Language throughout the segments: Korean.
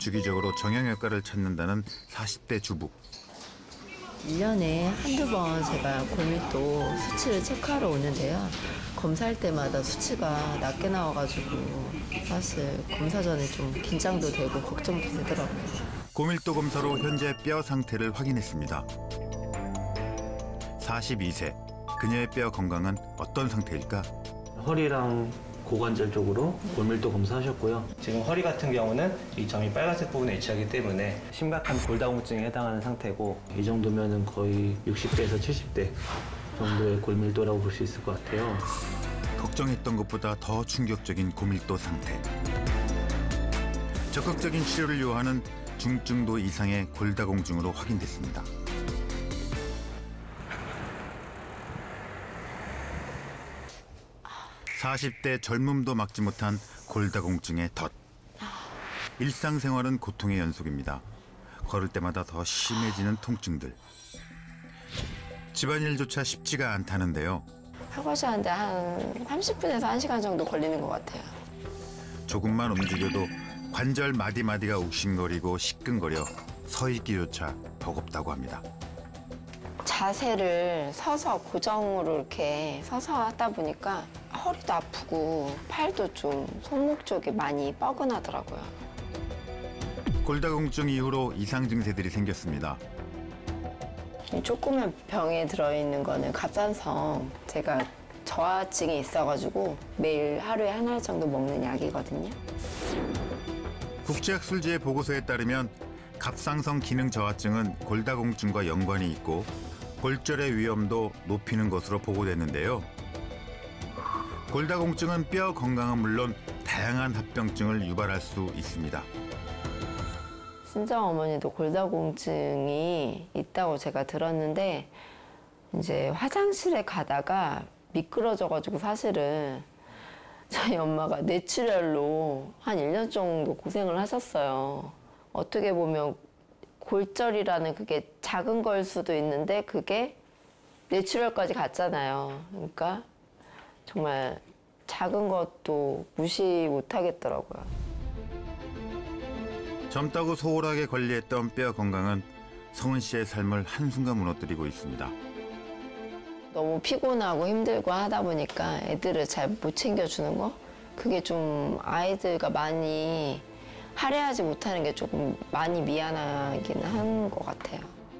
주기적으로 정형외과를 찾는다는 40대 주부. 1년에 한두 번 제가 골밀도 수치를 체크하러 오는데요. 검사할 때마다 수치가 낮게 나와가지고 사실 검사 전에 좀 긴장도 되고 걱정도 되더라고요. 고밀도 검사로 현재 뼈 상태를 확인했습니다. 42세, 그녀의 뼈 건강은 어떤 상태일까? 허리랑 고관절 쪽으로 골밀도 검사하셨고요. 지금 허리 같은 경우는 이 점이 빨간색 부분에 위치하기 때문에 심각한 골다공증에 해당하는 상태고 이 정도면은 거의 60대에서 70대 정도의 골밀도라고 볼 수 있을 것 같아요. 걱정했던 것보다 더 충격적인 고밀도 상태. 적극적인 치료를 요하는 중증도 이상의 골다공증으로 확인됐습니다. (40대) 젊음도 막지 못한 골다공증의 덫. 일상생활은 고통의 연속입니다. 걸을 때마다 더 심해지는 통증들. 집안일조차 쉽지가 않다는데요. 설거지 하는데 한 30분에서 1시간 정도 걸리는 것 같아요. 조금만 움직여도 관절 마디마디가 욱신거리고 시끈거려 서 있기조차 버겁다고 합니다. 자세를 서서 고정으로 이렇게 서서 하다 보니까 허리도 아프고 팔도 좀 손목 쪽이 많이 뻐근하더라고요. 골다공증 이후로 이상 증세들이 생겼습니다. 이 조그만 병에 들어있는 거는 갑상선, 제가 저하증이 있어가지고 매일 하루에 한 알 정도 먹는 약이거든요. 국제학술지의 보고서에 따르면 갑상선 기능 저하증은 골다공증과 연관이 있고 골절의 위험도 높이는 것으로 보고됐는데요. 골다공증은 뼈 건강은 물론 다양한 합병증을 유발할 수 있습니다. 친정어머니도 골다공증이 있다고 제가 들었는데 이제 화장실에 가다가 미끄러져가지고 사실은 저희 엄마가 뇌출혈로 한 1년 정도 고생을 하셨어요. 어떻게 보면 골절이라는 그게 작은 걸 수도 있는데 그게 뇌출혈까지 갔잖아요. 그러니까 정말 작은 것도 무시 못 하겠더라고요. 젊다고 소홀하게 관리했던 뼈 건강은 성은 씨의 삶을 한순간 무너뜨리고 있습니다. 너무 피곤하고 힘들고 하다 보니까 애들을 잘 못 챙겨주는 거? 그게 좀 아이들과 많이 할애하지 못하는 게 조금 많이 미안하긴 한 것 같아요.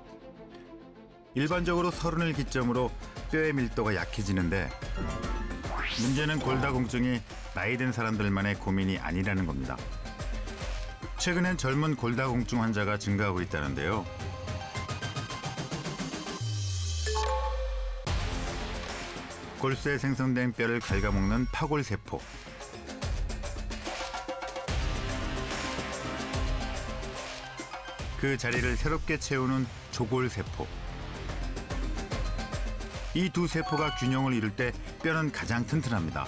일반적으로 30을 기점으로 뼈의 밀도가 약해지는데 문제는 골다공증이 나이 든 사람들만의 고민이 아니라는 겁니다. 최근엔 젊은 골다공증 환자가 증가하고 있다는데요. 골수에 생성된 뼈를 갉아먹는 파골세포. 그 자리를 새롭게 채우는 조골세포. 이 두 세포가 균형을 이룰 때 뼈는 가장 튼튼합니다.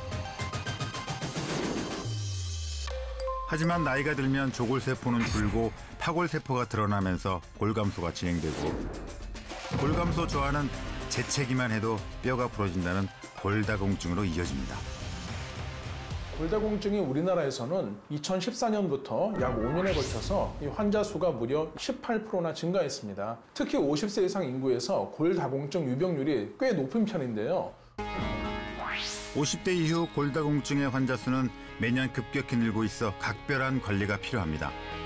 하지만 나이가 들면 조골세포는 줄고 파골세포가 드러나면서 골감소가 진행되고 골감소 저하는 재채기만 해도 뼈가 부러진다는 골다공증으로 이어집니다. 골다공증이 우리나라에서는 2014년부터 약 5년에 걸쳐서 이 환자 수가 무려 18%나 증가했습니다. 특히 50세 이상 인구에서 골다공증 유병률이 꽤 높은 편인데요. 50대 이후 골다공증의 환자 수는 매년 급격히 늘고 있어 각별한 관리가 필요합니다.